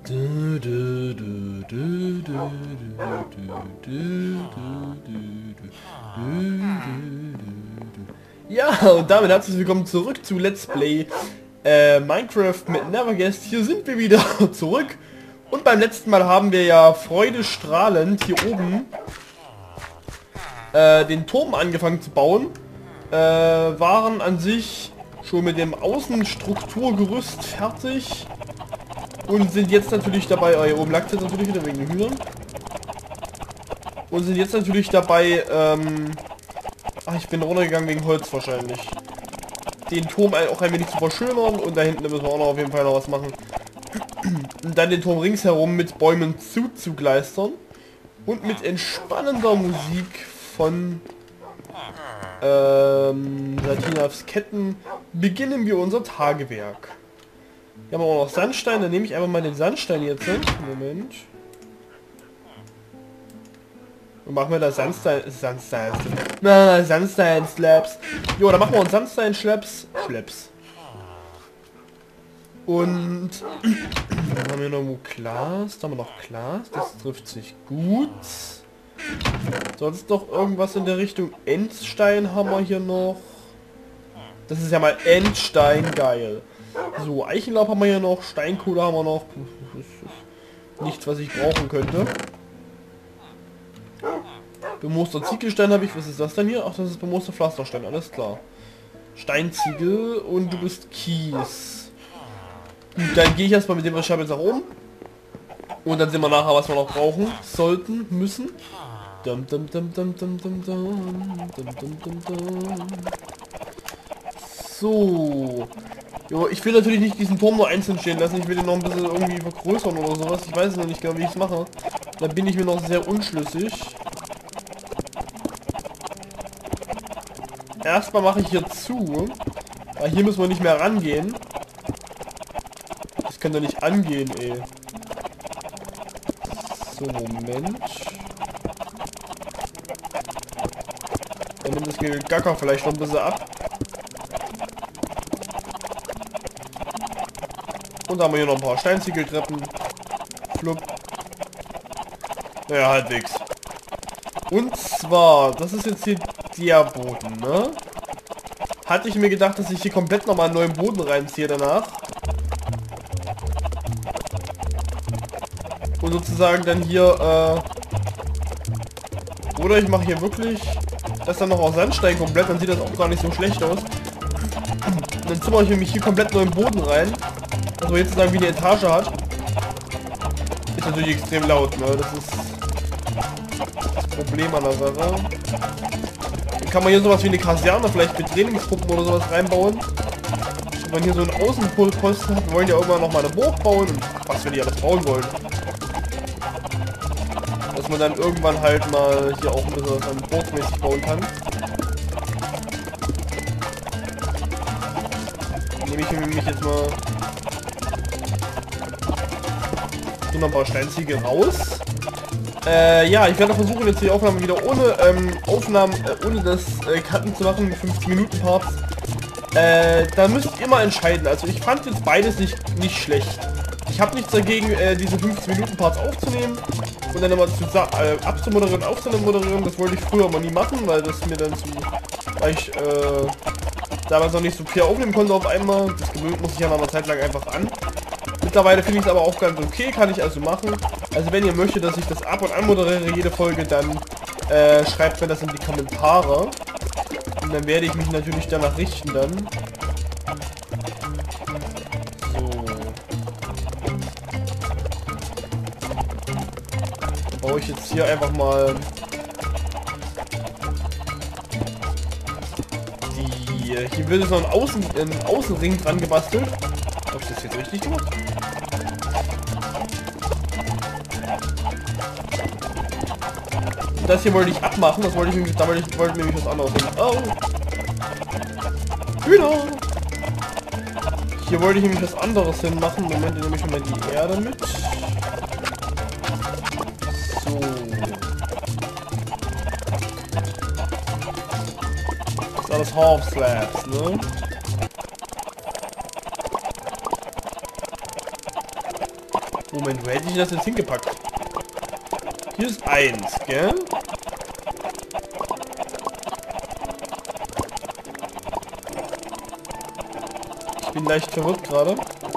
Du, du, du, du, du, du, du, Ja, und damit herzlich willkommen zurück zu Let's Play Minecraft mit Neverguest. Hier sind wir wieder zurück. Und beim letzten Mal haben wir ja freudestrahlend hier oben den Turm angefangen zu bauen. Waren an sich schon mit dem Außenstrukturgerüst fertig. Und sind jetzt natürlich dabei, hier oben lag es jetzt natürlich wieder wegen den Hühnern. Und sind jetzt natürlich dabei, ich bin runtergegangen wegen Holz wahrscheinlich. Den Turm auch ein wenig zu verschönern und da hinten müssen wir auch noch auf jeden Fall noch was machen. Und dann den Turm ringsherum mit Bäumen zugleistern. Und mit entspannender Musik von Satinas Ketten beginnen wir unser Tagewerk. Hier haben wir auch noch Sandstein, dann nehme ich einfach mal den Sandstein jetzt. Moment. Und machen wir da Sandstein-Slabs. Jo, dann machen wir uns Sandstein-Schleps. Und dann haben wir noch Glas. Da haben wir noch Glas. Das trifft sich gut. Sonst noch irgendwas in der Richtung Endstein haben wir hier noch. Das ist ja mal Endstein, geil. So, Eichenlaub haben wir hier noch, Steinkohle haben wir noch. Nichts, was ich brauchen könnte. Bemooster Ziegelstein habe ich. Was ist das denn hier? Ach, das ist bemooster Pflasterstein, alles klar. Steinziegel und du bist Kies. Gut, dann gehe ich erstmal mit dem Schab jetzt nach oben. Und dann sehen wir nachher, was wir noch brauchen. Sollten, müssen. So. Jo, ich will natürlich nicht diesen Turm nur einzeln stehen lassen. Ich will den noch ein bisschen irgendwie vergrößern oder sowas. Ich weiß noch nicht genau, wie ich es mache. Da bin ich mir noch sehr unschlüssig. Erstmal mache ich hier zu. Weil hier müssen wir nicht mehr rangehen. Das kann doch nicht angehen, ey. So, Moment. Dann nimmt das Gacker vielleicht noch ein bisschen ab. Und da haben wir hier noch ein paar Steinziegeltreppen. Flupp. Naja, halbwegs. Und zwar, das ist jetzt hier der Boden, ne? Hatte ich mir gedacht, dass ich hier komplett nochmal einen neuen Boden reinziehe danach. Und sozusagen dann hier, oder ich mache hier wirklich das dann noch aus Sandstein komplett, dann sieht das auch gar nicht so schlecht aus. Und dann zimmere ich nämlich hier komplett neuen Boden rein. Also jetzt sagen, wie eine Etage hat. Ist natürlich extrem laut, ne? Das ist das Problem an der Sache. Dann kann man hier sowas wie eine Kaserne vielleicht mit Trainingsgruppen oder sowas reinbauen. Wenn man hier so einen Außenposten hat, wir wollen ja irgendwann noch mal eine Burg bauen und ach, was wir die alles bauen wollen. Dass man dann irgendwann halt mal hier auch ein bisschen was an burgmäßig bauen kann. Dann nehme ich nämlich jetzt mal hier noch ein paar Steinziegel raus. Ja, ich werde versuchen jetzt die Aufnahme wieder ohne ohne das Cutten zu machen, 15 Minuten Parts. Da müsst ihr mal entscheiden. Also ich fand jetzt beides nicht schlecht. Ich habe nichts dagegen, diese 15 Minuten Parts aufzunehmen und dann immer abzumoderieren, aufzumoderieren. Das wollte ich früher mal nie machen, weil das mir dann weil ich damals noch nicht so viel aufnehmen konnte auf einmal. Das gewöhnt muss ich ja nach einer Zeit lang einfach an. Mittlerweile finde ich es aber auch ganz okay, kann ich also machen. Also wenn ihr möchtet, dass ich das ab und an moderiere, jede Folge, dann schreibt mir das in die Kommentare. Und dann werde ich mich natürlich danach richten dann. So. Dann baue ich jetzt hier einfach mal hier wird jetzt noch ein Außenring dran gebastelt. Habe ich das jetzt richtig gemacht? Das hier wollte ich abmachen, das wollte ich nämlich, da wollte ich nämlich was anderes hin. Oh! Hühner! Hier wollte ich nämlich was anderes hinmachen. Moment, dann nehme ich schon mal die Erde mit. So. Das ist alles Half Slabs, ne? Moment, wo hätte ich das jetzt hingepackt? Hier ist 1, gell? Ich bin leicht verwirrt gerade.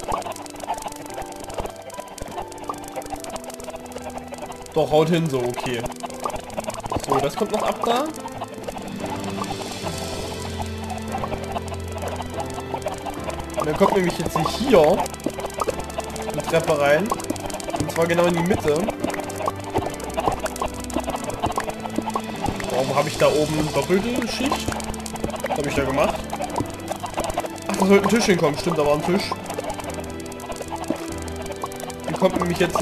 Doch, haut hin so, okay. So, das kommt noch ab da. Und dann kommt nämlich jetzt hier die Treppe rein. Und zwar genau in die Mitte. Warum habe ich da oben doppelte Schicht? Was habe ich da gemacht? Ach, da sollte ein Tisch hinkommen. Stimmt, da war ein Tisch. Hier kommt nämlich jetzt...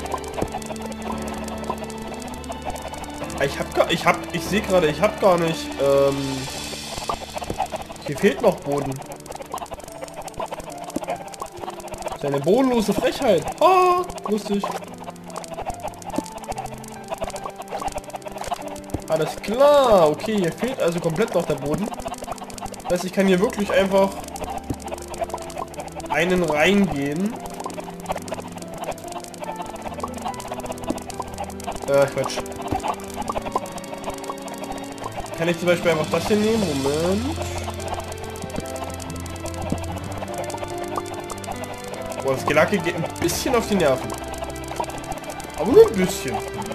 ich sehe gerade, ich habe gar nicht... hier fehlt noch Boden. Das ist eine bodenlose Frechheit. Ah, lustig. Alles klar. Okay, hier fehlt also komplett noch der Boden. Das heißt, ich kann hier wirklich einfach einen reingehen. Quatsch. Kann ich zum Beispiel einfach das hier nehmen? Moment. Boah, das Gelacke geht ein bisschen auf die Nerven. Aber nur ein bisschen.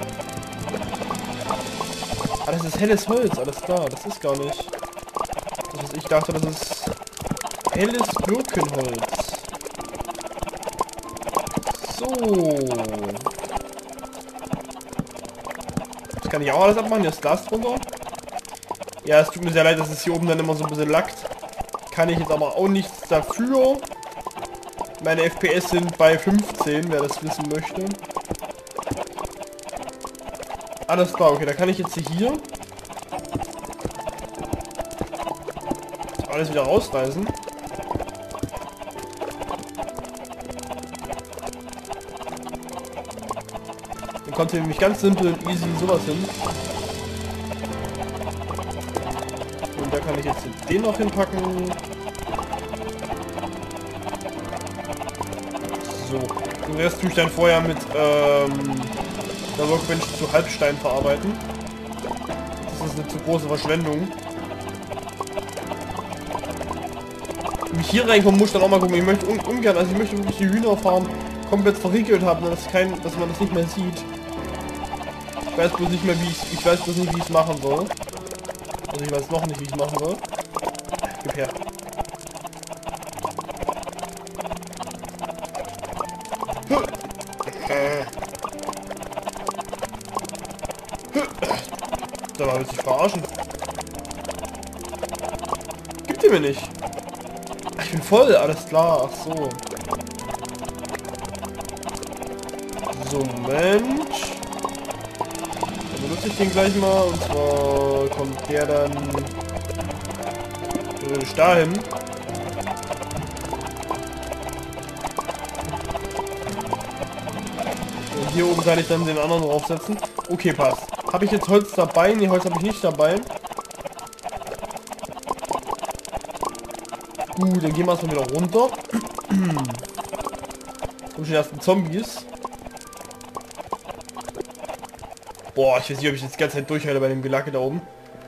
Ah, das ist helles Holz, alles klar. Das ist gar nicht. Das ist, ich dachte, das ist helles Birkenholz. So. Das kann ich auch alles abmachen. Hier ist Glas drunter. Ja, es tut mir sehr leid, dass es hier oben dann immer so ein bisschen lackt. Kann ich jetzt aber auch nichts dafür. Meine FPS sind bei 15, wer das wissen möchte. Alles klar, okay, da kann ich jetzt hier alles wieder rausreißen. Dann kommt hier nämlich ganz simpel und easy sowas hin. Und da kann ich jetzt den noch hinpacken. So. Den Rest tue ich dann vorher mit der Workbench zu Halbstein verarbeiten. Das ist eine zu große Verschwendung. Wenn ich hier reinkomme, muss ich dann auch mal gucken. Ich möchte ungern, also ich möchte wirklich die Hühnerfarm komplett verriegelt haben, dass man das nicht mehr sieht. Ich weiß bloß nicht mehr, wie ich weiß bloß nicht, wie ich es machen soll. Also ich weiß noch nicht, wie ich es machen soll. Gib her. Da war sich verarschen. Gibt ihr mir nicht. Ich bin voll, alles klar. Ach so. So, Mensch. Dann benutze ich den gleich mal. Und zwar kommt der dann theoretisch dahin. Und hier oben kann ich dann den anderen draufsetzen. Okay, passt. Habe ich jetzt Holz dabei? Ne, Holz habe ich nicht dabei. Gut, dann gehen wir erstmal wieder runter. Kommen schon die ersten Zombies. Boah, ich weiß nicht, ob ich jetzt die ganze Zeit durchhalte bei dem Gelacke da oben.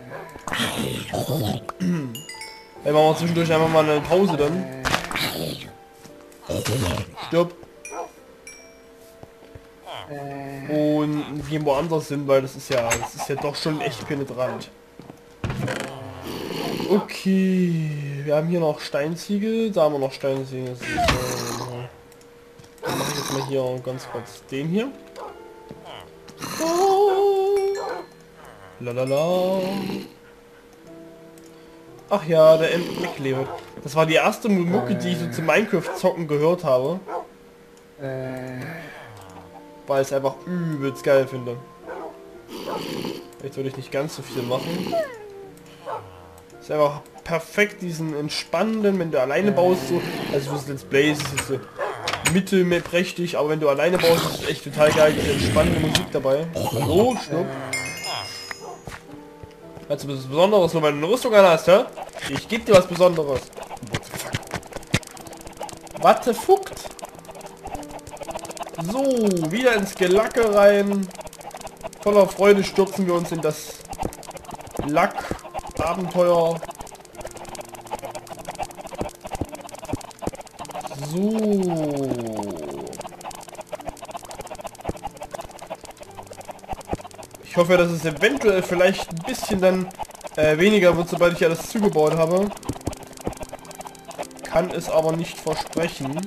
Dann machen wir zwischendurch einfach mal eine Pause dann. Stirb. Und gehen woanders hin, weil das ist ja doch schon echt penetrant. Okay, wir haben hier noch Steinziegel, da haben wir noch Steinziegel. Dann mache ich jetzt mal hier ganz kurz den hier. Lalala. Ach ja, der McLeod. Das war die erste Mucke, die ich so zu Minecraft zocken gehört habe. Weil ich es einfach übelst geil finde. Jetzt würde ich nicht ganz so viel machen. Ist einfach perfekt, diesen entspannenden, wenn du alleine baust, so, also fürs Let's Play ist es so mittelprächtig, aber wenn du alleine baust, ist es echt total geil, diese entspannende Musik dabei. So, schnupp. Hast du was Besonderes, nur weil du eine Rüstung an hast, hä? Ich geb dir was Besonderes. What the fuck? So, wieder ins Gelacke rein. Voller Freude stürzen wir uns in das Lack-Abenteuer. So. Ich hoffe, dass es eventuell vielleicht ein bisschen dann weniger wird, sobald ich alles zugebaut habe. Kann es aber nicht versprechen.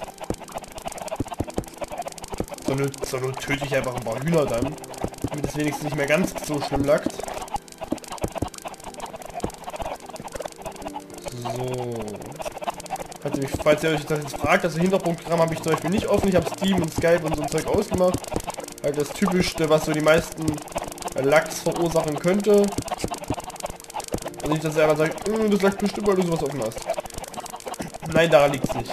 So nur töte ich einfach ein paar Hühner dann, damit es wenigstens nicht mehr ganz so schlimm lackt. So. Falls ihr euch das jetzt fragt, das Hintergrundprogramm habe ich zum Beispiel nicht offen. Ich habe Steam und Skype und so ein Zeug ausgemacht. Halt das Typischste, was so die meisten Lacks verursachen könnte. Und nicht, dass er einfach sagt, das lag bestimmt, weil du sowas offen hast. Nein, daran liegt es nicht.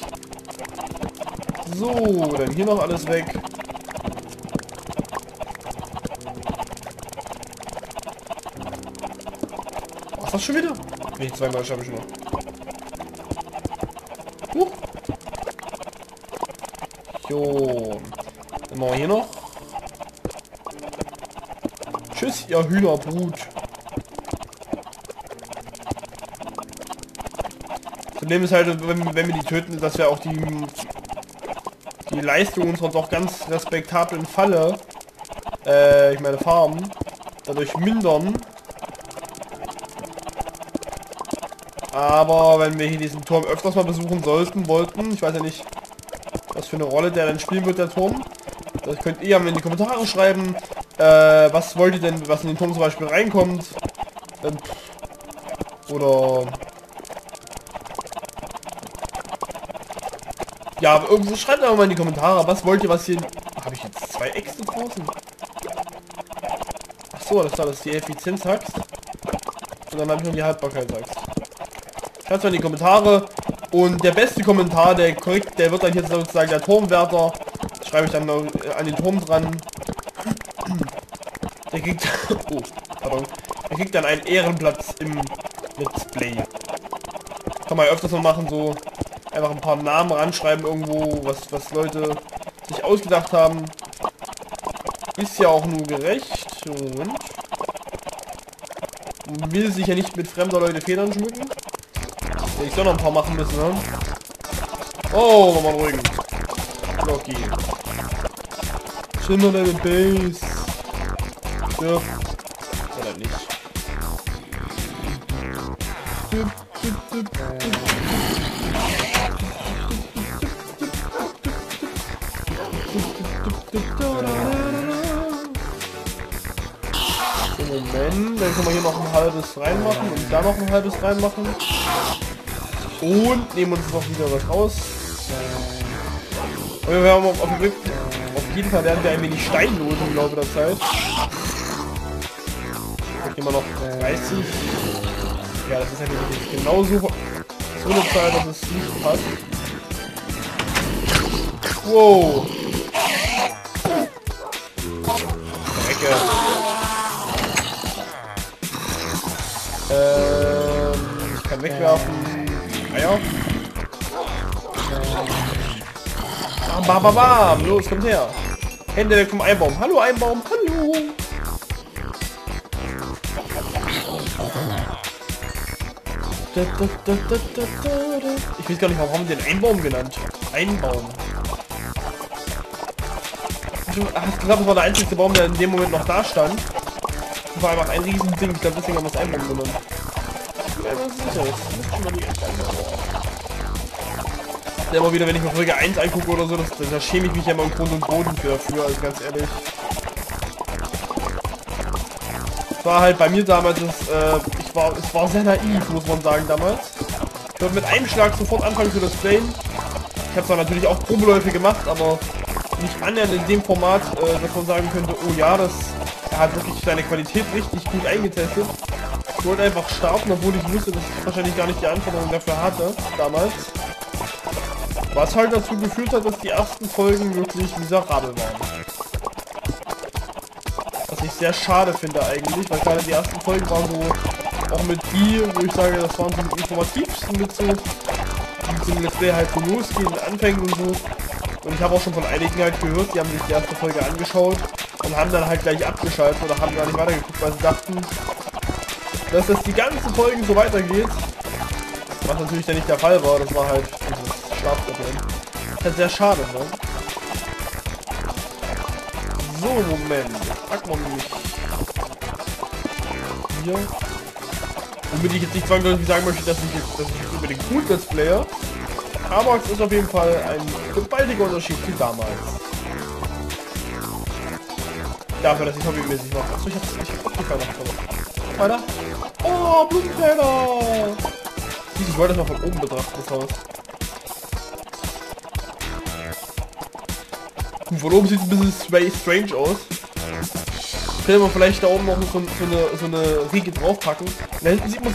So, dann hier noch alles weg. Ach, das schon wieder? Nee, zweimal schaffe ich noch. Jo. Dann machen wir hier noch. Tschüss, ihr Hühnerbrut. Das Problem ist halt, wenn wir die töten, dass wir auch die Leistung unserer doch ganz respektablen Falle, ich meine Farm, dadurch mindern. Aber wenn wir hier diesen Turm öfters mal besuchen wollten, ich weiß ja nicht, was für eine Rolle der dann spielen wird, der Turm. Das könnt ihr in die Kommentare schreiben. Was wollt ihr denn, was in den Turm zum Beispiel reinkommt? Oder... Ja, irgendwo schreibt einfach mal in die Kommentare, was wollt ihr, was hier... Habe ich jetzt 2 Äxte draußen? Ach so, das ist die Effizienz-Axt. Und dann habe ich noch die Haltbarkeitsaxt. Schreibt mal in die Kommentare. Und der beste Kommentar, der korrekt, der wird dann hier sozusagen der Turmwärter. Das schreibe ich dann noch an den Turm dran. Der kriegt... Oh, pardon. Der kriegt dann einen Ehrenplatz im Let's Play. Kann man ja öfters mal machen, so... Einfach ein paar Namen ranschreiben irgendwo, was Leute sich ausgedacht haben. Ist ja auch nur gerecht. Und will sich ja nicht mit fremder Leute Federn schmücken. Ja, ich soll noch ein paar machen müssen, ne? Oh, mal ruhig. Okay. Chill mal deine Base. Ja. Oder nicht. Moment, dann können wir hier noch ein halbes reinmachen und da noch ein halbes reinmachen. Und nehmen uns noch wieder was raus. Und wir haben auf jeden Fall werden wir ein wenig Stein los im Laufe der Zeit. Hier immer noch 30. Ja, das ist ja wirklich genauso so eine Zahl, dass es nicht passt. Wow. Ecke. Ich kann wegwerfen. Eier. Bam, bam, bam, bam. Los, kommt her. Hände weg vom Einbaum. Hallo Einbaum, hallo. Ich weiß gar nicht, warum haben wir den Einbaum genannt. Einbaum. Hast gesagt, das war der einzige Baum, der in dem Moment noch da stand. Das war einfach ein riesen Ding. Ich glaube, deswegen haben wir das Einbaum genannt. Ja, das ist sicher. Das ist schon mal die ja, immer wieder, wenn ich mir Folge 1 angucke oder so, da schäme ich mich ja mal im Grund und Boden dafür, also ganz ehrlich. Es war halt bei mir damals, es war sehr naiv, muss man sagen, damals. Ich wollte mit einem Schlag sofort anfangen für das Playen. Ich habe zwar natürlich auch Probeläufe gemacht, aber nicht annähernd in dem Format, dass man sagen könnte, oh ja, er hat wirklich seine Qualität richtig gut eingetestet. Ich wollte einfach starten, obwohl ich wusste, dass ich wahrscheinlich gar nicht die Anforderungen dafür hatte, damals. Was halt dazu geführt hat, dass die ersten Folgen wirklich miserabel waren. Was ich sehr schade finde eigentlich, weil gerade die ersten Folgen waren so, auch mit die, wo ich sage, das waren so die informativsten mit so, wie so ein Let's Play halt so losgehen, anfängen und so. Und ich habe auch schon von einigen halt gehört, die haben sich die erste Folge angeschaut und haben dann halt gleich abgeschaltet oder haben gar nicht weitergeguckt, weil sie dachten, dass das die ganzen Folgen so weitergeht. Was natürlich dann nicht der Fall war, das war halt dieses Schlafproblem. Das ist halt sehr schade, ne? So, Moment. Packen wir mich hier. Womit ich jetzt nicht zwangsläufig sagen möchte, dass ich jetzt unbedingt gut Let's Player. Aber es ist auf jeden Fall ein gewaltiger Unterschied zu damals. Dafür, dass ich hobbymäßig mache. Achso, ich hab Optiker noch. Weiter. Oh, Blumenfelder! Ich wollte das mal von oben betrachten, das Haus. Von oben sieht es ein bisschen strange aus. Können wir vielleicht da oben noch so eine Riege draufpacken. Da hinten sieht man